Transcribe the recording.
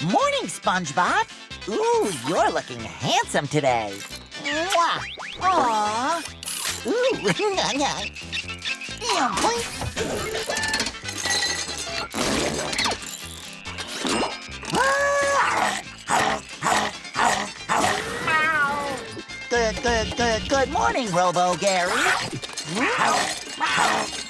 Morning, SpongeBob. Ooh, you're looking handsome today. Mwah. Aww. Ooh. Good morning, Robo Gary.